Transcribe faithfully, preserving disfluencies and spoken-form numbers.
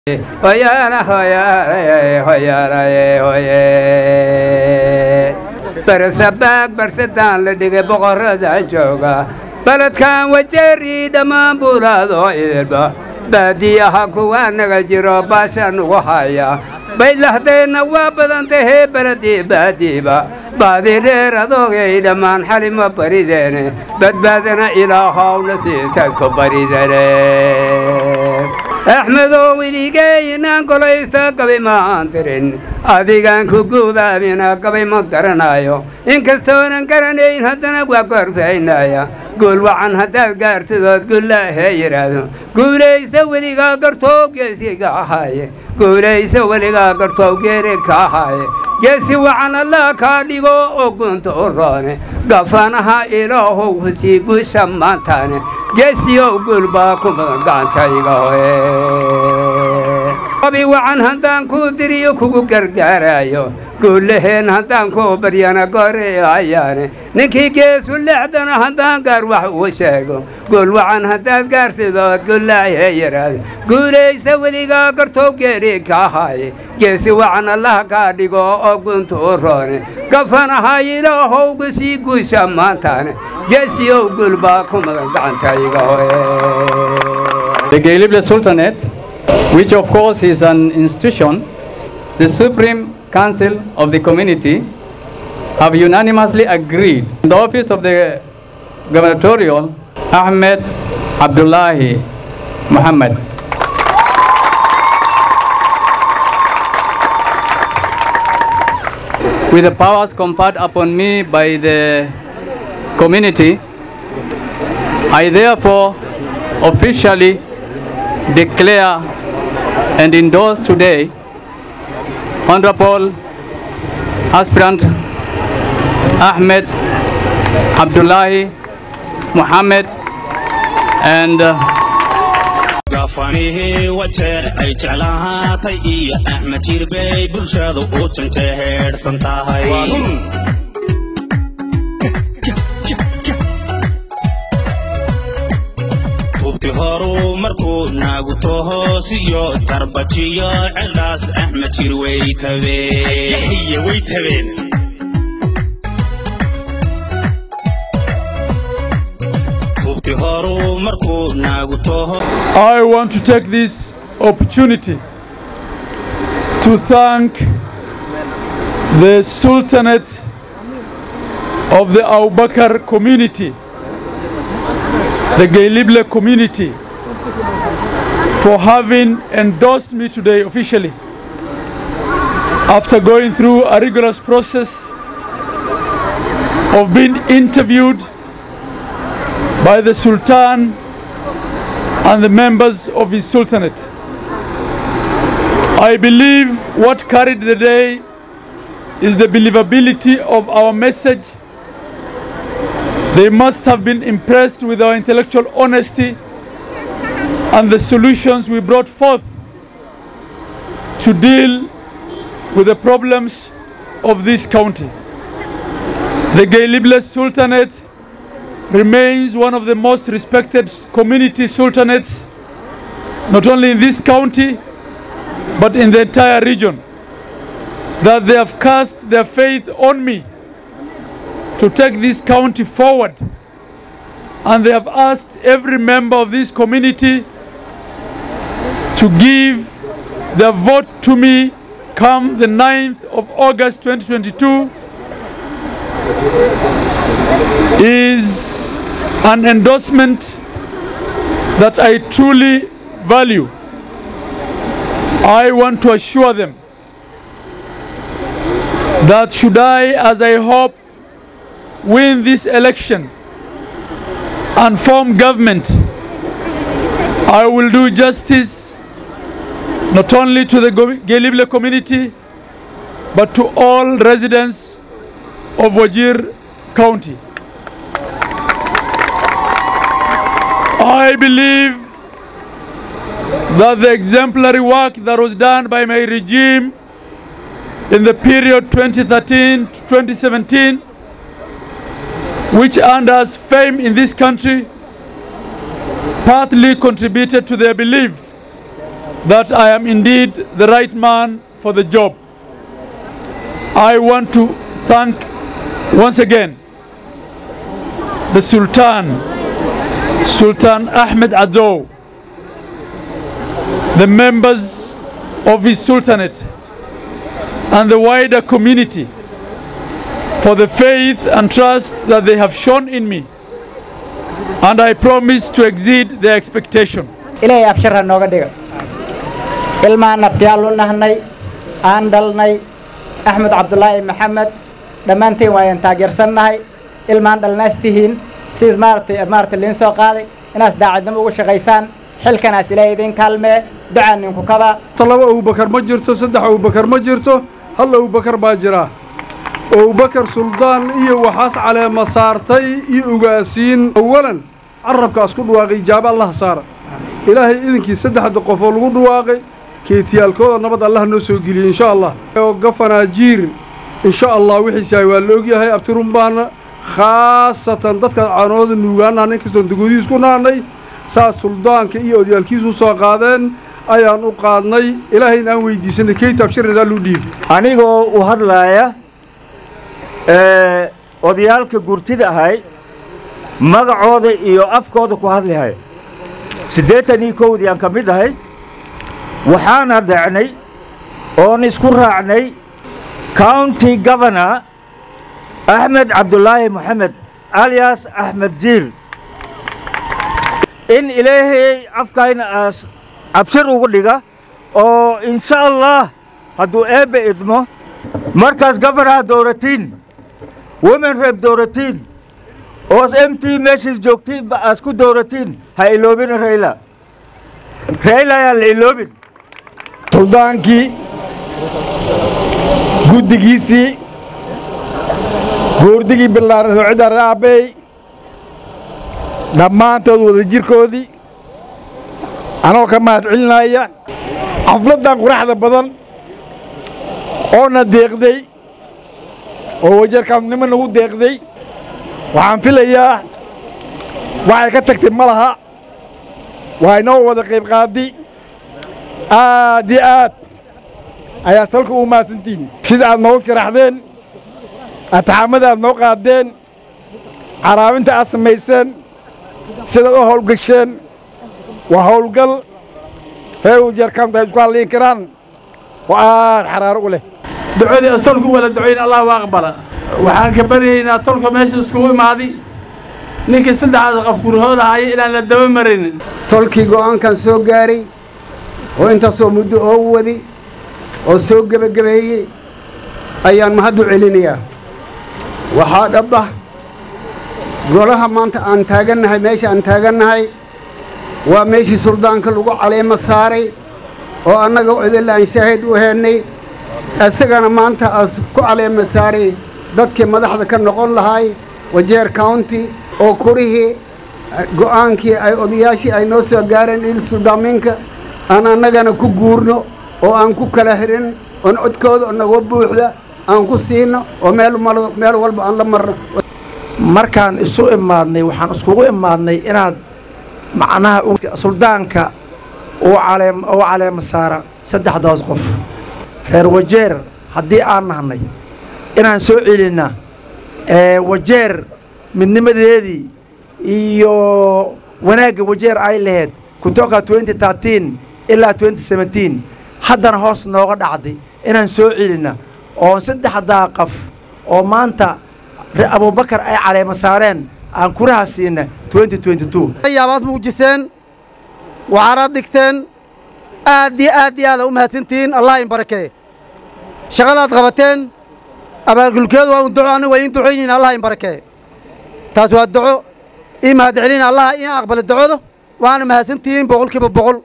Hoyara hoyara hoyara hoye Bersabak bersedan ledige boqorada jooga baladkan wajari dhamaan bulado ilba baadiyaha kuwa naga jiro baashan ugu haya baylahdayna waa badan tahay baladi baadiba baadi dheer adoogay dhamaan xalima barideene badbaadana ilaahow la siitay ku baridane أحمدو وليجي نانقل يستقبل ما أنترين أذيعان كوكودا بينا قبل ما كرنايو إن كستون كرنين هدنا وقر فينايا قل وعن هذا قرت ذات قل لا هيرادو قل يسوي لي قرتوك يسيق هاي قل يسوي لي قرتوك يرك هاي يسوي عن الله كاريغو أقنت أوراني قفنها إله وسيق سمانتاني يسيو قل باكم قانتايغو أبي وعن هندان كودريو كوكو كرجارايو كلهن هندان كو بريانا قري عياني نكي كيس اللحدنا هندان قار وحوشاقو قل وعن هندان قارت ذات قل لا يهيراد قل يسوي لي قرتو كيريكا هاي كيسي وعن الله كارديقو أقنت أوراني قفنا هاي لهو بسيقو سمانتاني يسيو قل باكم قانتايغو The Gailible Sultanate, which of course is an institution, the Supreme Council of the community, have unanimously agreed in the office of the gubernatorial Ahmed Abdullahi Muhammad. With the powers conferred upon me by the community, I therefore officially declare and endorse today Honorable Aspirant Ahmed Abdullahi Muhammad and uh, Gafanihi wajer ay jeclahaatay iyo Ahmed jirbay bulshadu u janjeersan tahay horu markuu naagu toho siyo darbajiyo cilaas Ahmed jir way tabeen way tabeen tubti horu markuu naagu toho I want to take this opportunity to thank the Sultanate of the Abu Bakr community, the Gailible community, for having endorsed me today officially after going through a rigorous process of being interviewed by the Sultan and the members of his Sultanate. I believe what carried the day is the believability of our message. They must have been impressed with our intellectual honesty and the solutions we brought forth to deal with the problems of this county. The Gailible Sultanate remains one of the most respected community sultanates, not only in this county, but in the entire region, that they have cast their faith on me to take this county forward, and they have asked every member of this community to give their vote to me come the ninth of August twenty twenty-two. Is an endorsement that I truly value. I want to assure them that should I, as I hope, win this election and form government, I will do justice not only to the Gailible community but to all residents of Wajir County. I believe that the exemplary work that was done by my regime in the period twenty thirteen to twenty seventeen, which earned us fame in this country, partly contributed to their belief that I am indeed the right man for the job. I want to thank once again the Sultan, Sultan Ahmed Ado, the members of his Sultanate, and the wider community for the faith and trust that they have shown in me, and I promise to exceed their expectation. إلهي أبشرها نوغدير إلما نبتيالو نهني آندلني أحمد عبد الله محمد دمانتي وين تاجر سنهاي إلما دلناستهين سيز مارتي مارتي اللي نسوا قاضي الناس داعي دم وش غيسان حل كناس إلهي دين كلمة دعاء نكو كذا. طلبوا أبو بكر مجرته صدق أبو بكر مجرته هلا أبو بكر باجراه أبو بكر سلطان إيه وحاس على مسارتي يوجاسين أولاً عرب كاسكود واقي جاب الله صار إلهي إذن كي صدق حد قفول قد واقي كي تيالكود نبض الله نسوقي إن شاء الله وقفنا جير إن شاء الله وحيس يوالوجي هاي أبترون بانا خاصة ضدك عناد النوجانا نكسون تقوليس كنا ناي سا سلطان كي يوديال كيسو ساقادن أيان أقادني إلهي نوي دي سنة كي تبشر ذا لوديب أنيقو وهذا odayaalka gurtida ahay magacooda iyo afkooda ku hadlahay siddeetan iyo kow aan ka mid ahay waxaan adacnay oon isku raacnay county governor Ahmed Abdullahi Mohamed alias Ahmed Jir in ilaahay afkayna as abshir ugu dhiga oo insha Allah hadduu eebe idmo markaas governor dowlatiin women rep dowlatiin oos M P meeshiis joogtiin ba asku dowlatiin ha iloobin Raila Raila yaa la iloobin suldaankii guddigiisii goordigii ballaaran socda raabay dhammaantood wada jirkoodii anoo ka mahad celinaya xafladan quraxda badan oona deeqday oo wajarkaamnimo nagu deeqday waxaan filayaa waxay ka tagtay ma laha waa inoo wada qayb qaadi aad iyo aad ayaa talka u mahadsantihiin sida aad noogu sharaxdeen ataxamada aad noo qaadeen caraabinta aad samayseen sidaad u howlgasheen waa howlgal reer wajarkaamta ay isku hadlayn karaan oo aad xaraaro u leh دعودي أستولك ولا دعين الله وأقبله وحان كبرينا أستولك ماشي اسكوي ماضي نيك سد هذا غفور هذا هاي إلى الدوام مرين تولكي قوان كان سوق جاري وأنت سوق مدو أودي وسوق جب جبهي أيام ما هدو علينيا وحاد أبه قولها ما أنت أنتاجن هاي ماشي أنتاجن هاي وماشي سلطان كلو عليه مساري وأنا قاعد إلا نشاهد وهني asagana maanta as ku caleema saaray dadkii madaxda ka noqon lahay Wajeer County oo kurihii go'aankii ay odayaashii ay noo soo gaareen il Suudaaminka aan annagana ku guurno oo aan ku kala xirin oo codkooda naga buuxda aan ku siino oo meel meel walba aan la marno markaan isu imaadnay waxaan iskugu imaadnay inaad macnaha suldaanka oo caleem oo caleema saara saddexdaas qof reer Wajeer haddii aan nahnay inaan soo celinaa ee Wajeer midnimadeedii iyo wanaagga Wajeer ay lahayd kutoka twenty thirteen ilaa twenty seventeen haddana hoos nooga dhacday inaan soo celinaa oo saddexdaa qof oo maanta Abu Bakar ay caleema saareen aan kuraha siina twenty twenty-two ayaabaad muujiseen waxaad dhigteen aad iyo aad iyo aad u mahadsantiin Allah in barakeeyo shaqadaad qabateen abaalgulkeedu waa duco aniga way intuu xaynin Allah in barakeeyo taas waa duco إما هذا علينا الله إن أقبل الدعوة وأنا مهزنتين بقول كيف بقول